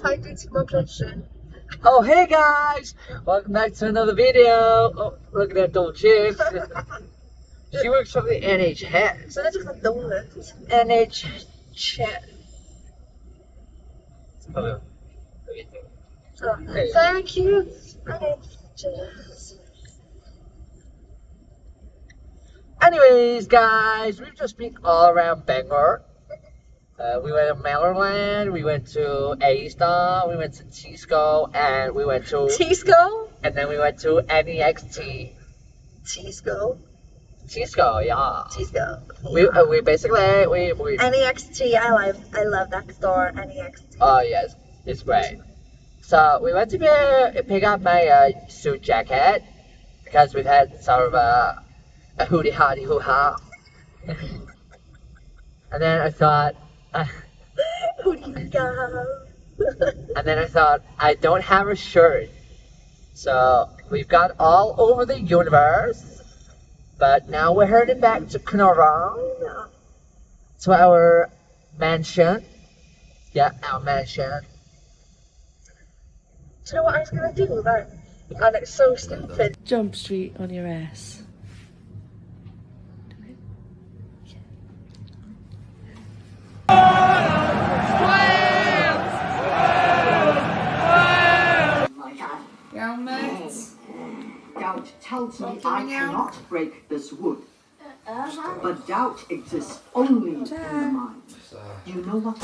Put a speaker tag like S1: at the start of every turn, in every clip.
S1: Oh, hey guys! Welcome back to another video. Oh, look at that double chips. She works for the NHS.
S2: So that's just a donut.
S1: NHS. Oh,
S2: thank you. NHS.
S1: anyways, guys, we've just been all around Bangor. We went to Mellerland, we went to A-Star, we went to Tisco, and we went to...
S2: Tisco?
S1: And then we went to NEXT.
S2: Tisco?
S1: Tisco, yeah.
S2: Tisco.
S1: We basically, we...
S2: NEXT, I love that store, NEXT.
S1: Oh, yes, it's great. So, we went to pick up my suit jacket, because we've had sort of a hooty-hardy hoo-ha. And then I thought...
S2: Hooty go.
S1: And then I thought, I don't have a shirt. So, we've got all over the universe. But now we're heading back to Knorr, to our mansion. Yeah, our mansion.
S2: Do you know what I was going to do about? And it's so stupid.
S3: Jump Street on your ass.
S4: Yeah, mate.
S5: Doubt tells me I cannot break this wood. But doubt exists only in the mind. You know what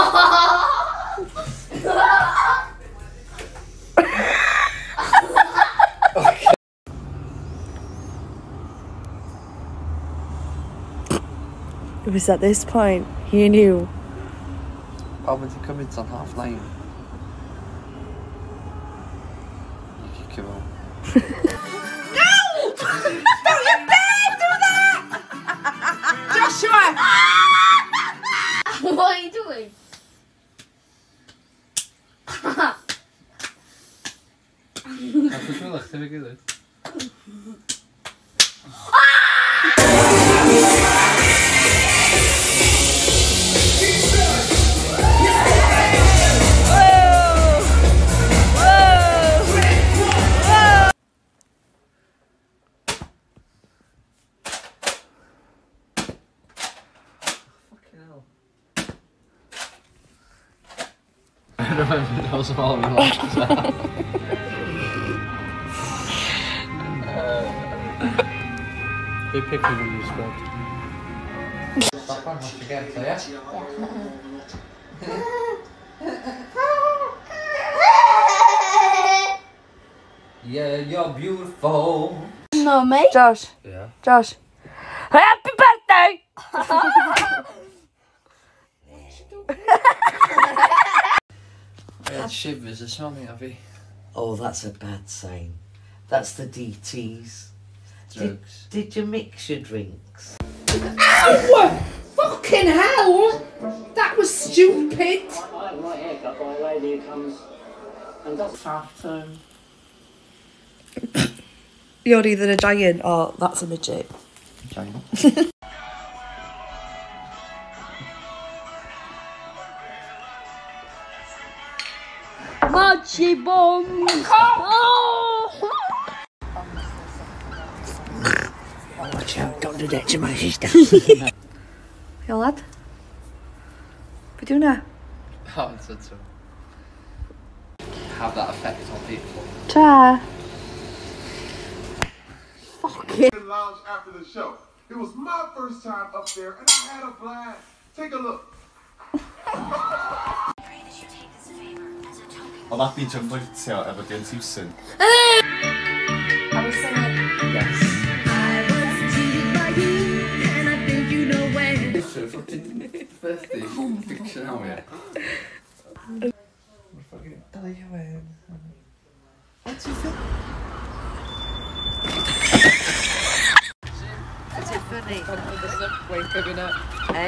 S3: It was at this point he knew.
S6: Why would he come in on half lane? You kick him out.
S4: What are you doing?
S6: I remember those of all we lost. They pick me when you spread. Stop on, have to get it, yeah? Yeah, you're beautiful.
S4: No, mate.
S3: Josh.
S6: Yeah.
S3: Josh. Happy birthday!
S6: I had shivers this morning, Abby.
S7: Oh, that's a bad sign. That's the DTs.
S6: Drugs.
S7: Did you mix your drinks?
S8: Ow! Fucking hell! That was stupid!
S7: Half term.
S3: You're either a giant or that's a midget.
S6: Giant.
S4: Mochi bomb! Oh!
S7: Watch out, don't do that to my sister.
S3: Yo, lad. What are you doing now?
S6: Oh, it's to have that effect on people.
S3: Cha.
S9: Lounge after the show. It was my first time up there and I had a blast. Take a look.
S10: Oedd that byd yn fflirtio efo James Hewson.
S4: I was singing.
S10: Yes.
S6: It's a fucking birthday fiction now, yeah. We're fucking dying. What's your thing?
S7: Is it funny?
S6: Wake up in it.
S7: Hey?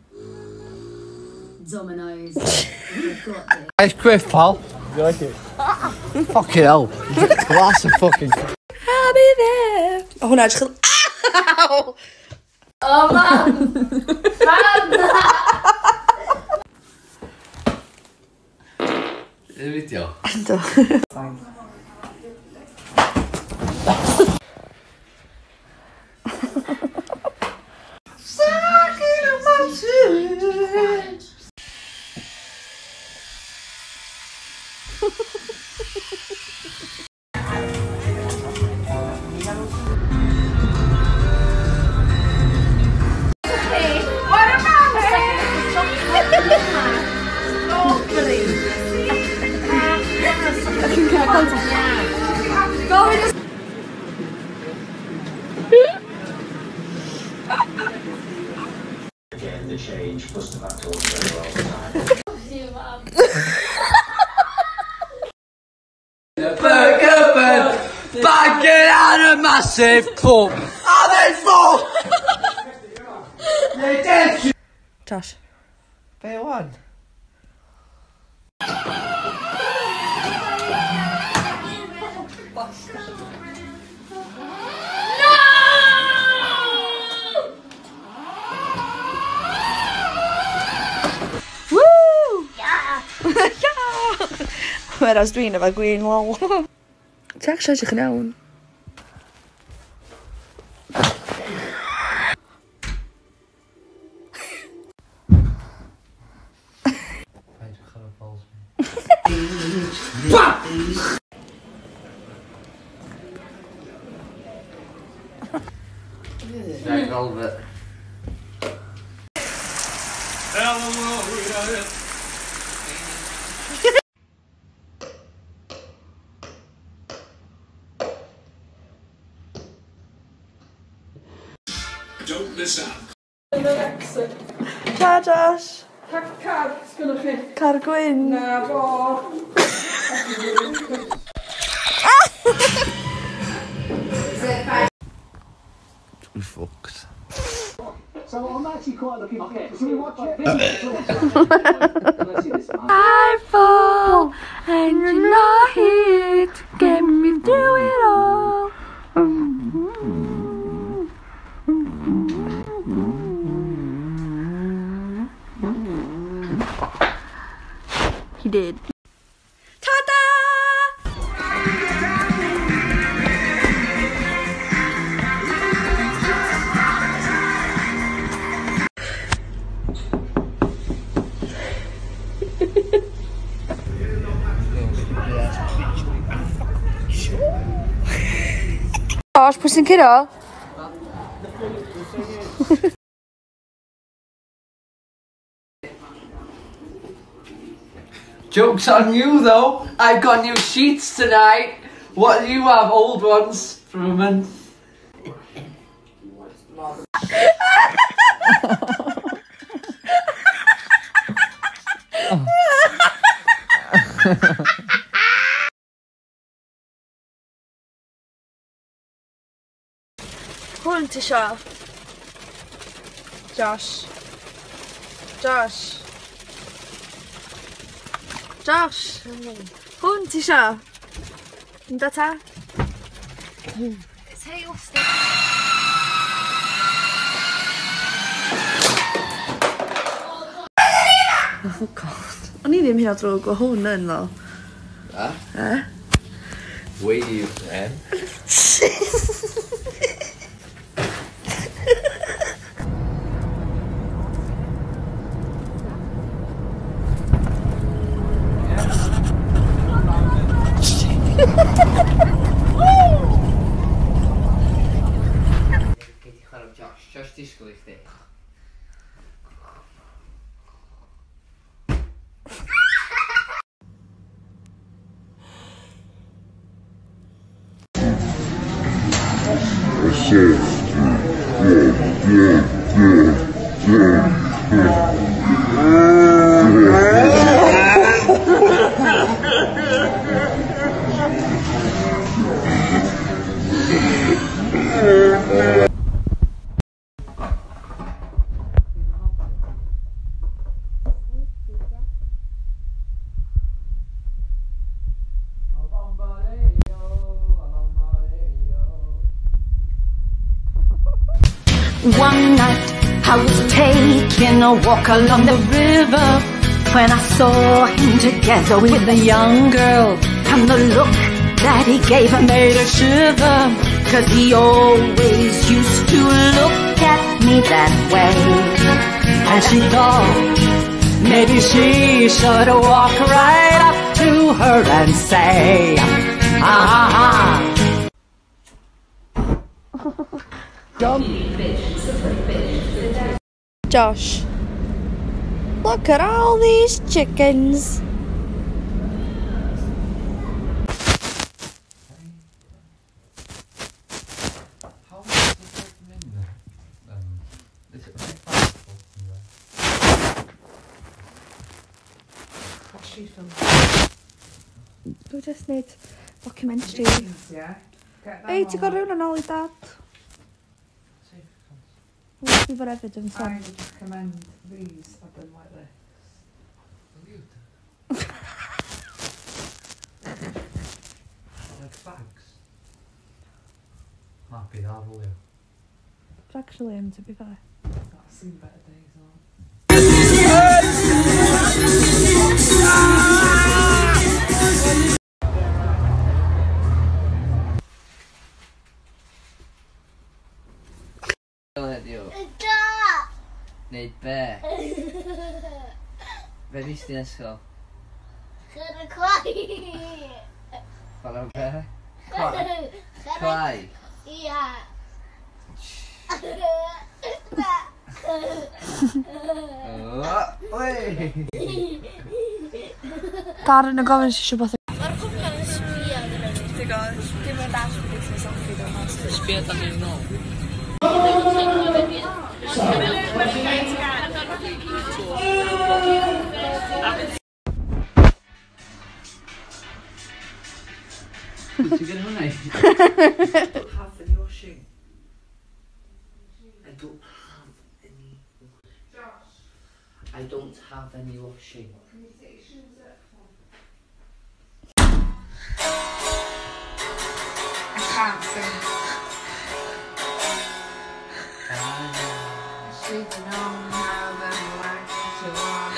S4: Dominoes.
S6: Nice crisp, pal. You like it? Fucking hell. Glass of fucking...
S3: I'll be there. Oh, nou, het is Ow!
S4: Oh, man! Man!
S6: Video.
S3: Ynddo.
S11: Again, the change must have had to work very well
S6: Backing out a massive pump. Are they full?
S3: Josh.
S6: Bear one.
S3: Whereas dwi'n efo gwyn lol. Ti actually edrych yn iawn.
S6: Jack Velvet.
S12: Don't miss out.
S3: Ta, Josh.
S8: Car, sgynnoch chi?
S3: Car gwyn.
S8: Na, bo.
S6: We fucked.
S11: So I'm actually quite looking forward to watch it.
S3: I fall and you're not here to get me through it all. He did. Ta-da! Josh, pwy sy'n curo?
S6: Joke's on you though. I've got new sheets tonight. What do you have? Old ones from a month.
S3: Hwn ti isio? Josh. Josh. Josh. Hwn ti isio? Ynddo ta? Oh god. O'n i ddim hyn o drwg o hwn yn ddo.
S6: Wave then. Josh disgwyl I chdi.
S13: One night I was taking a walk along the river.
S3: when I saw him together with a young girl, and the look that he gave her made her shiver, 'cause he always used to look at me that way. And she thought maybe she should walk right up to her and say, ah.
S13: Josh, look at all these chickens. We just need documentary.
S8: Yeah.
S13: Hey, to go round and all of that. We'll give her evidence
S8: I
S13: on.
S8: would recommend these have been like this.
S6: Like bags. Happy that, will you?
S13: It's actually to be fair.
S8: I've seen better days on.
S14: Neud be? Be nes di ysgol?
S15: Chwarae clai.
S14: Chwarae be? Clai?
S15: Ia.
S13: Darren yn gofyn eisiau beth.
S15: Mae'r cwmpan yn sbio gyda ni.
S13: Ti'n gwybod? Dim yn das bod eisiau selfie dwi'n mas.
S14: Sbio dan ni'n nôl. Ti'n gyda hwnna?
S7: Have any washing. I don't have any washing.
S8: I can't sing. She'd known how them like to want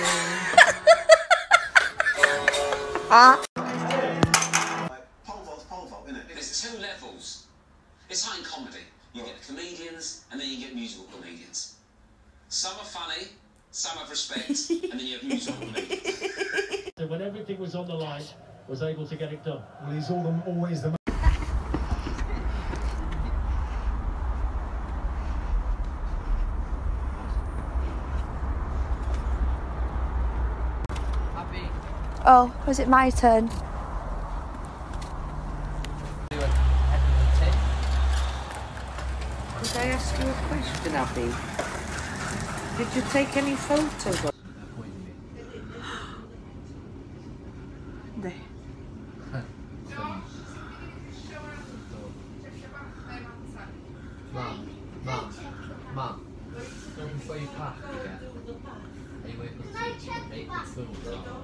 S12: There's two levels. It's like in comedy. You get the comedians and then you get musical comedians. Some are funny, some have respect, and then you have musical comedians.
S11: So when everything was on the line, was able to get it done. Well, he's always the
S13: Oh, was it my turn?
S7: Could I ask you a question, Abby? Did you take any photos of
S13: No.
S6: Mum, don't before you pack again. Are you able to make the food?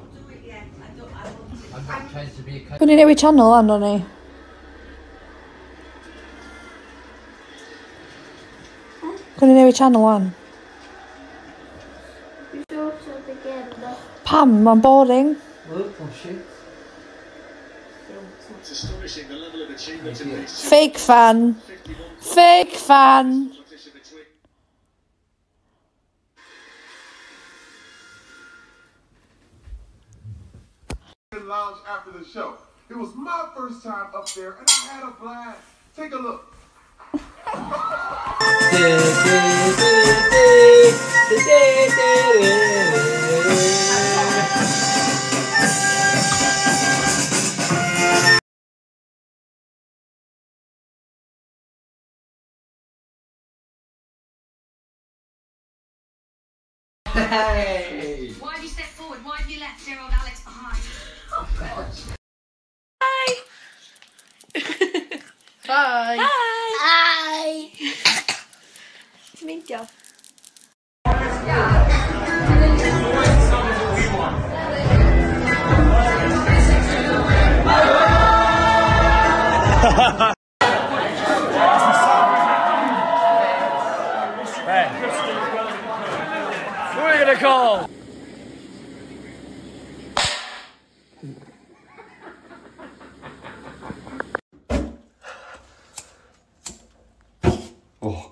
S6: I'm not trying to be a
S13: Gwni newid channel an o'n i. Gwni newid channel an. Pam, mae'n boring.
S6: Look, oh shit.
S9: It's astonishing the level of achievement in this.
S13: Fake fan. Fake fan.
S9: Lounge after the show. It was my first time up there and I had a blast. Take a look.
S6: Hey!
S4: Why have you stepped forward? Why have you left dear old Alex behind? Oh, God.
S13: Hi.
S15: Hi. Hi.
S13: Meindio.
S11: Who are you gonna call?
S10: Oh.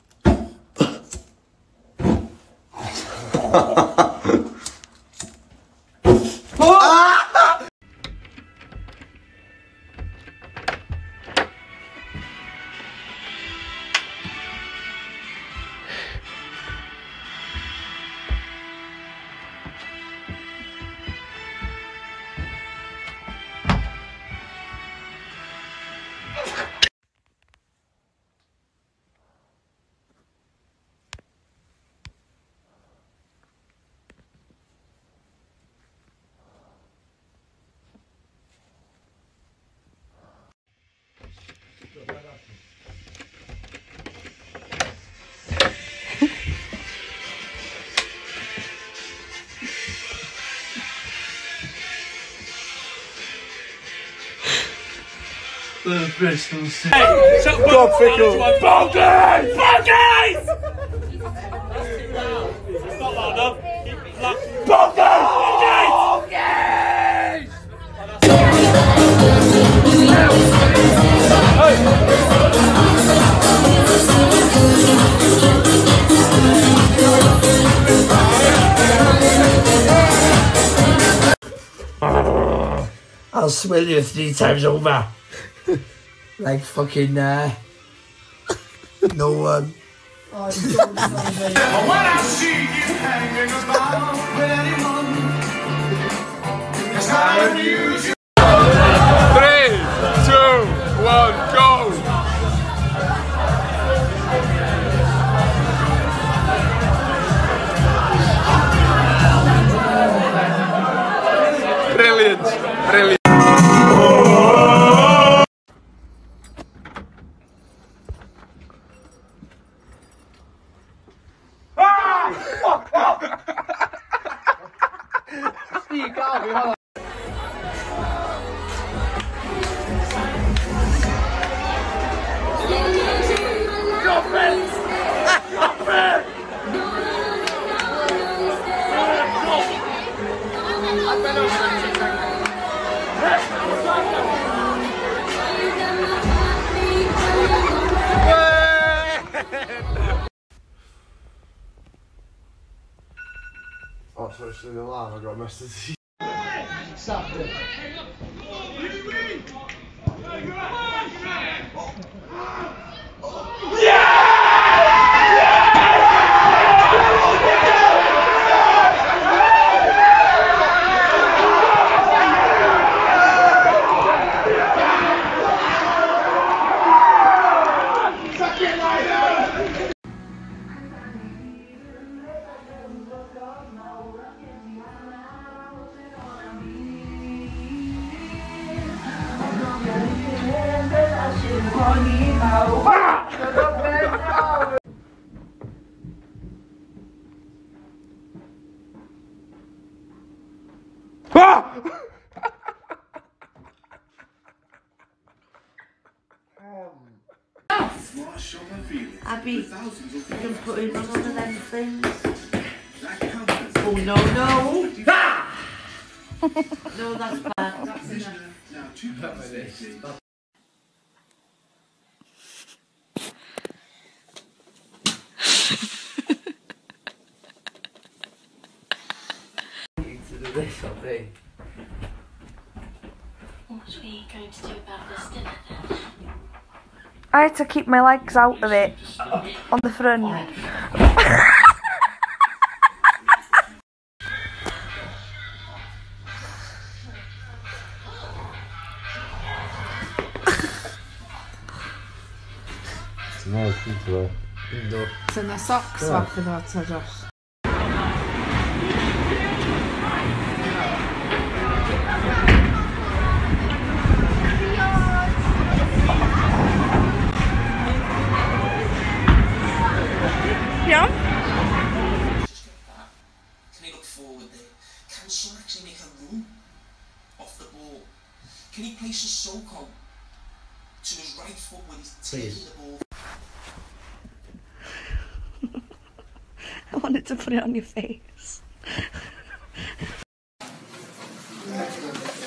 S6: The Bristol City.
S16: Hey, God, Fickle! Bogies! Bogies! It's not loud enough. Bogies!
S17: I'll smell you 3 times over. Like fucking, no one.
S16: When I see you hanging about with anyone, it's not unusual.
S18: 3, 2, 1, go! Brilliant, brilliant.
S6: You can't be on.
S9: Oh, so it's in the line, I got a message.
S6: Saturday.
S7: Abby, you can put him on one of them things. Oh no, no! No, that's bad. That's enough.
S6: This will be.
S15: What are we going to do about this dinner then?
S13: I had to keep my legs out of it on the front.
S2: Sen socks off and I'll take off.
S13: Yeah?
S12: Can he look forward there? Can Son actually make a run off the ball? Can he place his Soko to his right foot when he's taking the ball?
S13: I wanted to put it on your face.